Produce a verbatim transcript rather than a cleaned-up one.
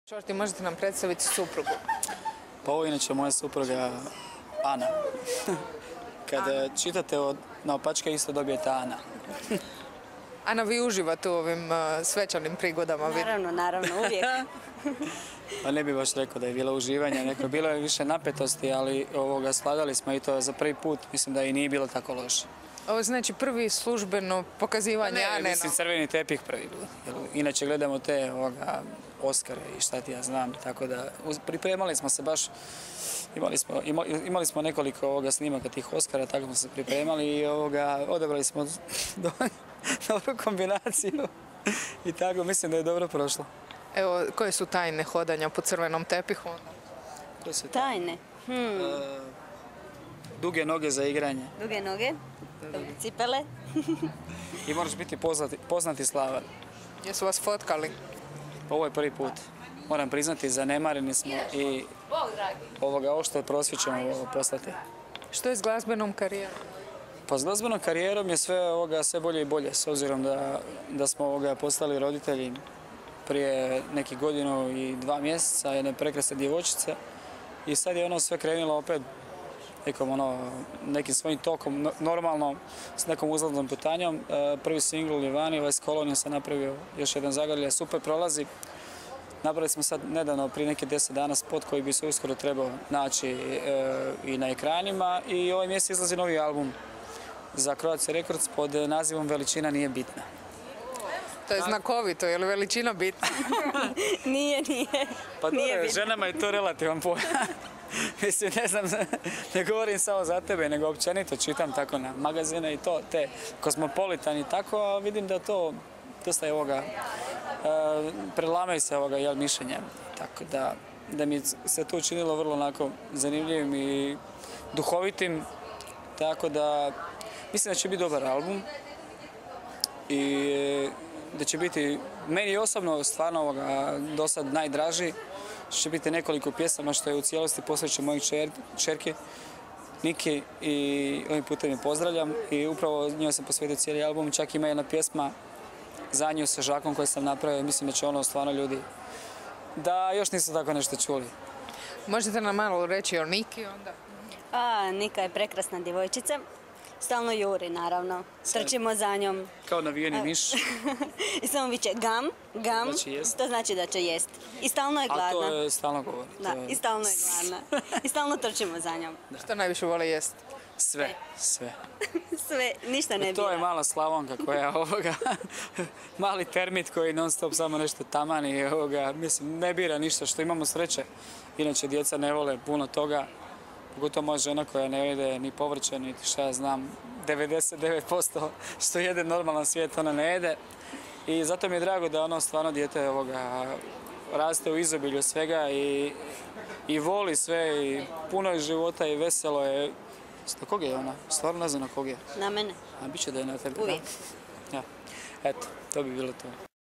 Čorti, možete nam predstaviti suprugu? Pa ovo je inače moja supruga Ana. Kada čitate od naopačke isto dobijete Ana. Ana, vi uživate u ovim uh, svečanim prigodama? Naravno, naravno, uvijek. Pa ne bih baš rekao da je bilo uživanja, neko bilo je više napetosti, ali ovoga slagali smo i to za prvi put, mislim da i nije bilo tako loše. Ovo znači prvi službeno pokazivanje Ane. Ne, mislim crveni tepih prvi. Inače gledamo te ovoga, Oskare i šta ti ja znam, tako da pripremali smo se baš, imali smo, imali smo nekoliko ovoga snimaka tih Oskara, tako smo se pripremali i ovoga, odabrali smo dobru kombinaciju i tako mislim da je dobro prošlo. Evo, koje su tajne hodanja po crvenom tepihu? Koje su tajne? Hmm. Uh, duge noge za igranje. Duge noge? Cipele? I moraš biti poznati, poznati slavan. Gdje su vas fotkali? Ovo je prvi put. Moram priznati, zanemareni smo i ovoga ošto prosvjećemo poslati. Što je s glazbenom karijerom? Pa s glazbenom karijerom je sve, ovoga, sve bolje i bolje, s obzirom da, da smo ovoga, postali roditelji prije nekih godinu i dva mjeseca, jedne prekrasne djevojčice i sad je ono sve krenulo opet nekom, ono, nekim svojim tokom, normalno, s nekom uzlaznom putanjom. Prvi singl je vani, Vice Colony sam napravio još jedan zagrljaj, super prolazi. Napravili smo sad nedavno, prije neke deset dana, spot koji bi se uskoro trebao naći e, i na ekranima i ovaj mjesec izlazi novi album za Croatia Records pod nazivom Veličina nije bitna. To je znakovito, je li veličina bitna? Nije, nije. Pa dobro, ženama je to relativan pojam. Mislim, ne znam, ne govorim samo za tebe, nego općenito čitam tako na magazine i to, te Cosmopolitan i tako, a vidim da to dosta je ovoga, uh, prelamaju se ovoga, jel, mišljenja. Tako da, da mi se to učinilo vrlo onako zanimljivim i duhovitim, tako da mislim da će biti dobar album i da će biti meni osobno stvarno ovoga do sad najdraži. Će biti nekoliko pjesama što je u cijelosti posvećeno mojoj čerki Niki i ovim putem je pozdravljam i upravo njoj sam posvetio cijeli album. Čak ima jedna pjesma za nju sa Žakom koju sam napravio, mislim da će ono stvarno ljudi da još nisu tako nešto čuli. Možete nam malo reći o Niki onda? A, Nika je prekrasna djevojčica. Stalno juri, naravno. Trčimo za njom. Kao navijeni miš. I samo viče gam, gam, to znači da će jest. I stalno je gladna. A to je stalno govori. Da, i stalno je gladna. I stalno trčimo za njom. Što najviše vole jest? Sve, sve. Sve, ništa ne bira. To je mala Slavonka koja ovoga, mali termit koji non stop samo nešto tamani i ovoga, mislim, ne bira ništa što imamo sreće. Inače, djeca ne vole puno toga. Pogotovo moja žena koja ne jede ni povrće, niti šta ja znam, devedeset devet posto što jede normalan svijet, ona ne jede. I zato mi je drago da ono stvarno dijete ovoga raste u izobilju svega i, i voli sve i puno je života i veselo je. Na koga je ona? Stvarno ne znam na koga je. Na mene. A bit će da je na tebi. Uvijek. Ja. Eto, to bi bilo to.